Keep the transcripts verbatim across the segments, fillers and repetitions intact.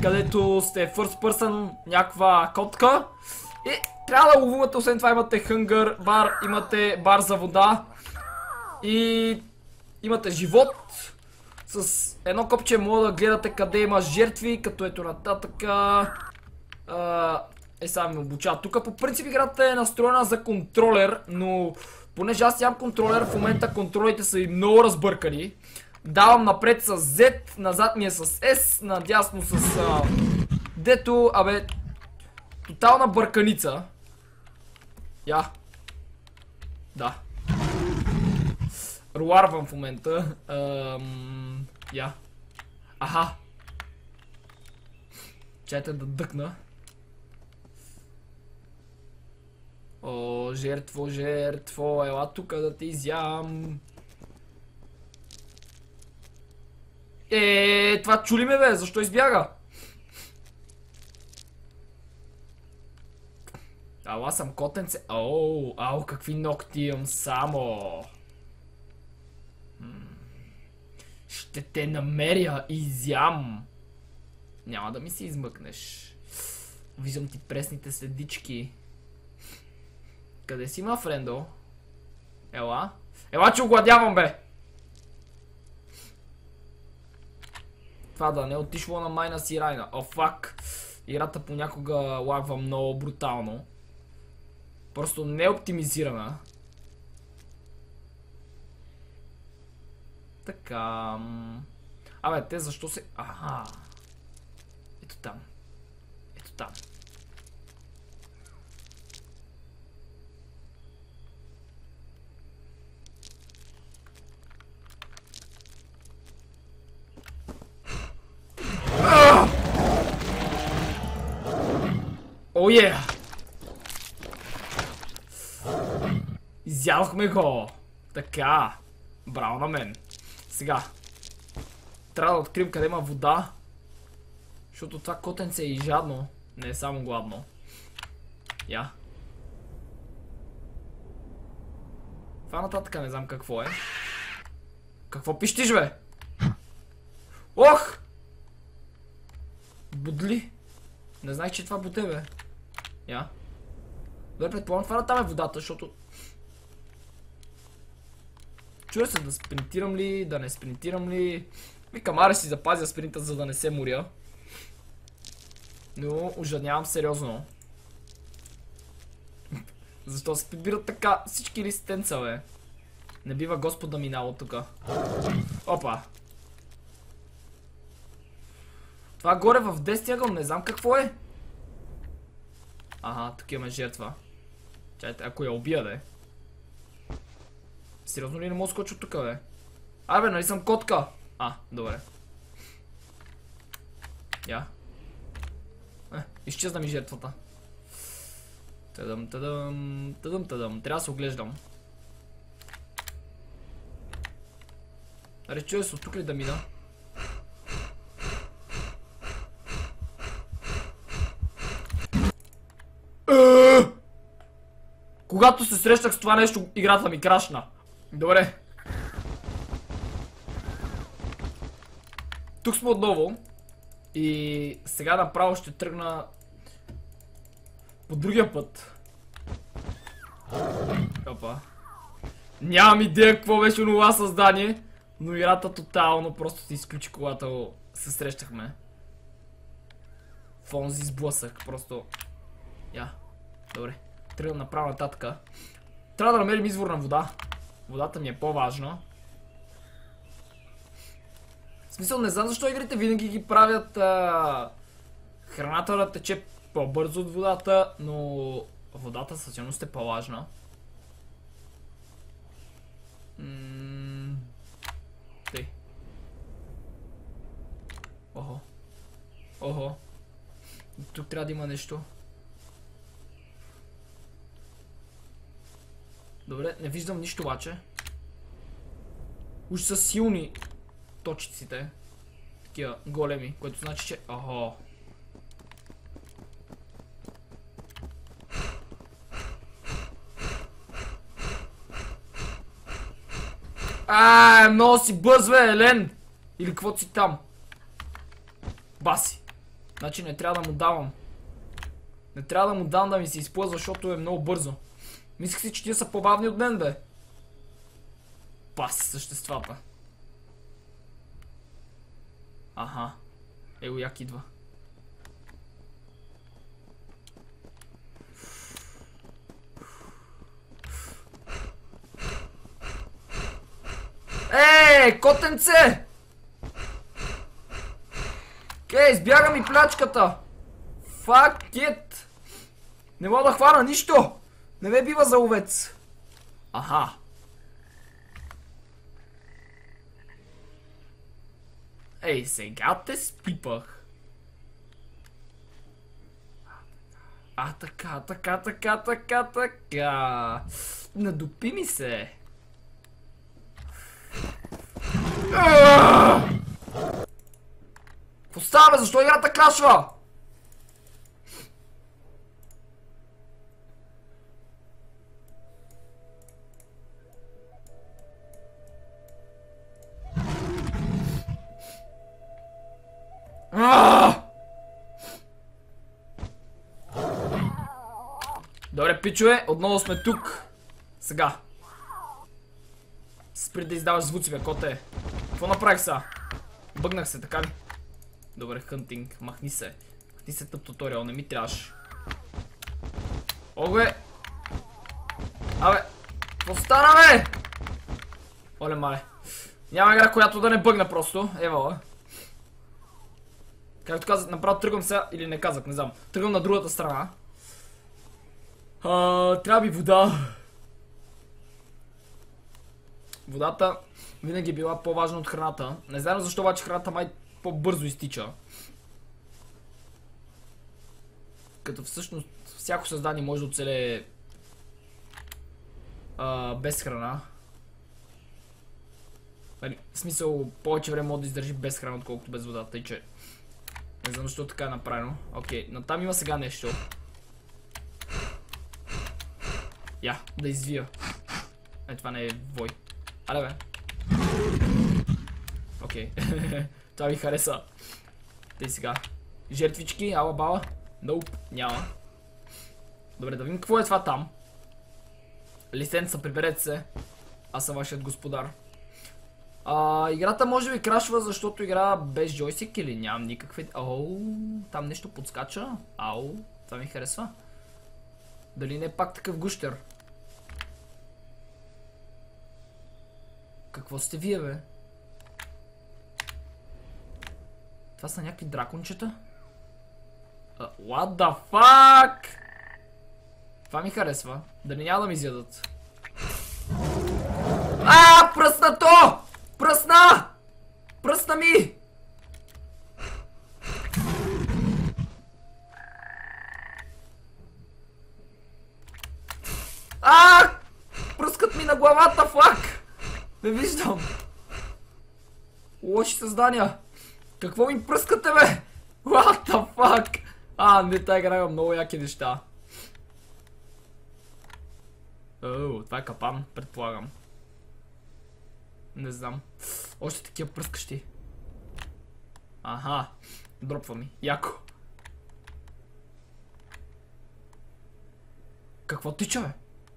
където сте first person, някаква котка. И трябва да ловувате, освен това имате hunger бар, имате бар за вода. И имате живот. С едно копче мога да гледате къде има жертви, като ето нататъка. Е, сега ми обучава. Тук по принцип играта е настроена за контролер, но понеже аз нямам контролер, в момента контролите са и много разбъркани. Давам напред с Z, назад ми е с S, надясно с а, дето, абе, тотална бърканица. Я. Да. Руарвам в момента. Ам... Я. Аха. Чайте да дъкна. О, жертво, жертво, ела тука да те изям. Е, това чули ме бе, защо избяга? Ало, аз съм котенце. Оу, ау, какви ногти имам само. Ще те намеря и изям. Няма да ми се измъкнеш. Виждам ти пресните следички. Къде си, ма, френдо? Ела? Ела, че огладявам, бе! Това да не е отишло на майна си райна. О, фак! Играта понякога лагва много брутално. Просто не е оптимизирана. Така... Абе, те защо се... Аха... Ето там. Ето там. О, е! Изядохме го! Така. Браво на мен. Сега. Трябва да открием къде има вода. Защото това котенце е и жадно. Не е само гладно. Я. Това нататък не знам какво е. Какво пищиш, бе? Ох! Будли. Не знаех, че това буде, бе. Я. Добре, предполагам, това там е водата, защото... Чуя се да спринтирам ли, да не спринтирам ли. Викам, аре си запазя спринта, за да не се моря. Но ожаднявам сериозно. Защо се прибират така всички листенца, бе? Не бива Господ да минало тука. Опа. Това горе в десния ъгъл, не знам какво е. Ага, тук имаме жертва. Чайте, ако я убия, да е. Сериозно ли не мога да скоча от тук, бе? Абе, нали съм котка? А, добре. Я. Е, изчезна ми жертвата. Тадъм, тадъм, тадъм, тадъм. Трябва да се оглеждам. Аре, чуя се от тук ли да мина? Когато се срещах с това нещо, играта ми крашна. Добре. Тук сме отново. И сега направо ще тръгна по другия път. Опа. Нямам идея какво беше онова създание, но играта тотално просто се изключи, когато се срещахме. В онзи сблъсък, просто... Я. Добре. Тръгвам направо нататъка. Трябва да намерим извор на вода. Водата ми е по-важна. В смисъл, не знам защо игрите винаги ги правят а... храната да тече по-бързо от водата, но водата със сигурност е по-важна. Ммм... Тъй. Охо. Охо. Тук трябва да има нещо. Добре, не виждам нищо обаче. Уж са силни точиците. Такива големи, което значи, че... Охо. Ааа, много си бъз, бе, Елен! Или какво си там? Баси. Значи не трябва да му давам. Не трябва да му дам да ми се изплъзва, защото е много бързо. Мислих си, че тия са по-бавни от мен, бе. Паси съществата. Аха. Его як идва. Ей, котенце! Кей, избяга ми плячката! Fuck it! Не мога да хвана нищо! Не ме бива за овец! Аха! Ей, сега те спипах! А, така, така, така, така, така... Надупи ми се! Какво става, бе? Защо играта крашва? Добре, пичове, отново сме тук. Сега. Спри да издаваш звуци, бе, коте. Какво направих сега? Бъгнах се, така ли? Добре, хънтинг. Махни се. Махни се тъп туториал, не ми трябваш. Огле! Абе! Какво стана, бе? Оле, мале. Няма игра, която да не бъгна просто. Евала. Както казах, направо тръгвам сега, или не казах, не знам. Тръгвам на другата страна. А, трябва би вода. Водата винаги е била по-важна от храната. Не знам защо обаче храната май по-бързо изтича. Като всъщност всяко създание може да оцелее а, без храна. В смисъл, повече време може да издържи без храна, отколкото без вода. Тъй че не знам защо така е направено. Окей, но там има сега нещо. Я, да извия. Е, това не е вой. Але, бе. Окей. Това ми хареса. Тъй сега. Жертвички, ала бала. Ноуп, няма. Добре, да видим какво е това там. Лиценца, приберете се. Аз съм вашият господар. А, играта може би крашва, защото игра без джойстик или нямам никакви... Оу, там нещо подскача. Ау, това ми харесва. Дали не е пак такъв гущер? Какво сте вие, бе? Това са някакви дракончета? Uh, what the fuck? Това ми харесва. Дали няма да ми изядат? А, пръсна то! Пръсна! Пръсна ми! А! Пръскат ми на главата, фак! Не виждам. Лоши създания. Какво ми пръскате, бе? What the fuck? А, не, тая игра има много яки неща. Оу, това е капан, предполагам. Не знам. Още такива пръскащи. Аха. Дропва ми. Яко. Какво тича, бе?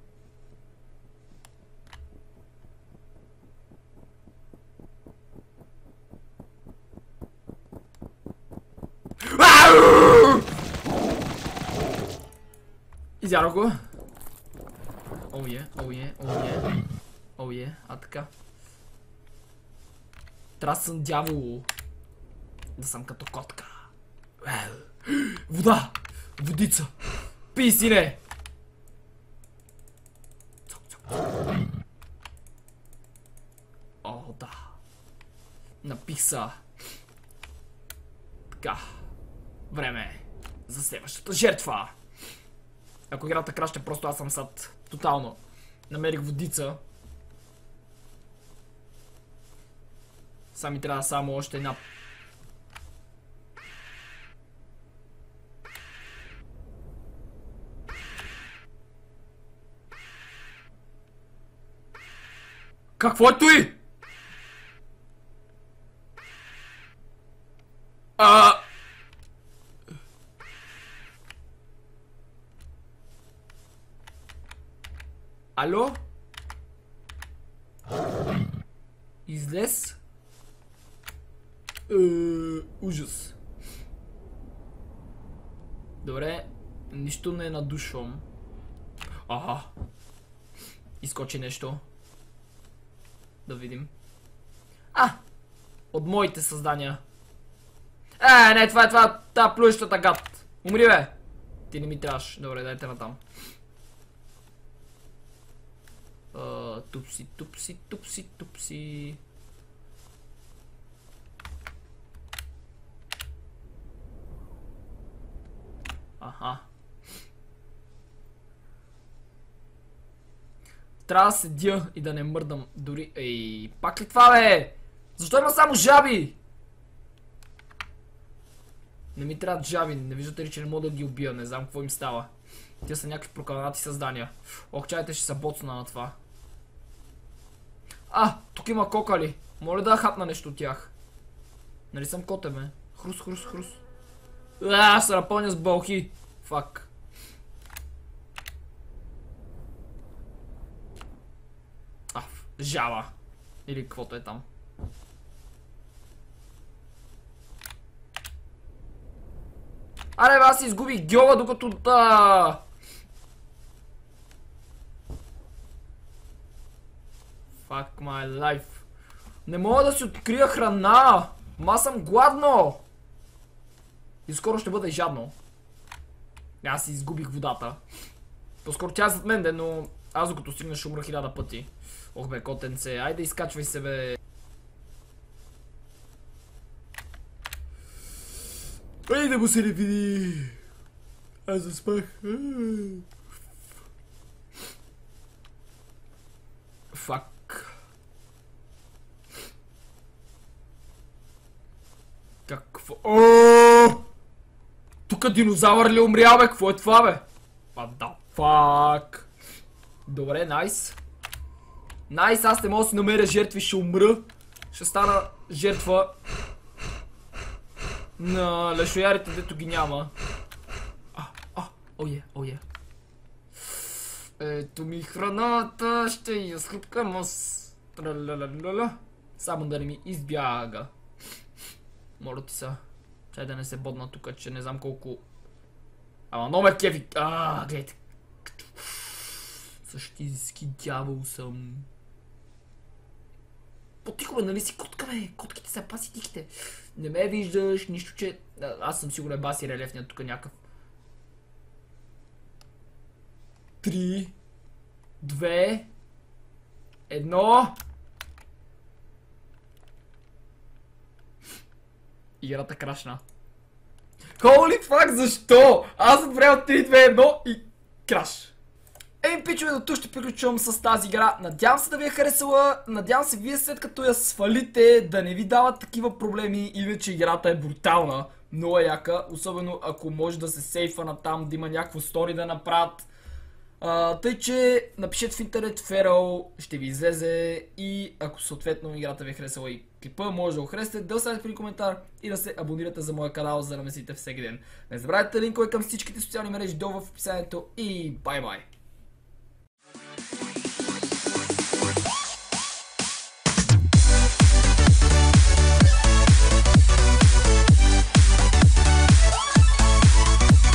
Изярах го. Оу е, оу е, оу е. Оу е, а така. Трябва да съм дявол. Да съм като котка. Вода! Водица! Пий, сине! О, да. Напих са. Така. Време за следващата жертва. Ако играта краща, просто аз съм сад. Тотално. Намерих водица. Сега ми трябва само още една. Какво е той? А... Алло? Излез? Е, ужас. Добре, нищо не надушвам. Аха. Изкочи нещо. Да видим. А! От моите създания. Е, не, това е това, та плюещата гад. Умри, бе. Ти не ми трябваш. Добре, дайте натам. Uh, тупси, тупси, тупси, тупси. Аха. Трябва да седя и да не мърдам дори... Ей, пак ли това, бе? Защо има само жаби? Не ми трябват жаби, не виждате ли, че не мога да ги убия, не знам какво им става. Те са някакви прокълнати създания. Ох, чайте, ще се боцна на това. А, тук има кокали. Моля да хапна нещо от тях. Нали съм коте, бе? Хрус, хрус, хрус. А, се напълня с бълхи. Фак. А, жаба. Или каквото е там. Аре, бе, аз си изгубих гьола, докато... Да... Fuck my life. Не мога да си открия храна. Ма съм гладно. И скоро ще бъда и жадно. Аз си изгубих водата. По-скоро тя е зад мен, де, но аз докато стигна ще умра хиляда пъти. Ох, бе, котенце, айде изкачвай се, бе. Ей, да му се не види. Аз заспах. Фак. Какво? Ооо! Тука динозавър ли умрял, бе? Какво е това, бе? What the fuck? Добре, найс. Найс, аз не мога да си намеря жертви, ще умра. Ще стана жертва на лешоярите, дето ги няма. А, а, ое, ое. Ето ми храната, ще я схлупкам аз. Тралалалала. Само да не ми избяга. Моля ти са. Чай да не се бодна тук, че не знам колко... Ама номер кефи... Ааа, гледайте. Същински дявол съм. По-тихо, бе, нали си котка, бе? Котките са паси тихите. Не ме виждаш, нищо, че... Аз съм сигурен баси релефният тук някакъв. Три... Две... Едно... Играта крашна. Holy fuck, защо? Аз отврял три, две, едно и краш. Еми, пичове, до тук ще приключвам с тази игра. Надявам се да ви е харесала. Надявам се вие след като я свалите да не ви дават такива проблеми. Иначе играта е брутална. Много е яка. Особено ако може да се сейфа на там, да има някакво стори да направят. Uh, тъй, че напишете в интернет Feral, ще ви излезе и ако съответно играта ви е харесала и клипа, може да го харесате, да оставите при коментар и да се абонирате за моя канал, за да ме следите всеки ден. Не забравяйте линкове към всичките социални мрежи долу в описанието и бай-бай!